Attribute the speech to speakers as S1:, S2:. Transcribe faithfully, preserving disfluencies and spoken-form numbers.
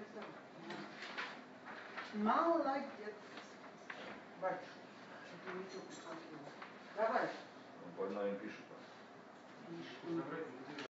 S1: Молодец. Батюшка. Давай.
S2: Он по одной пишет.
S1: Пишет.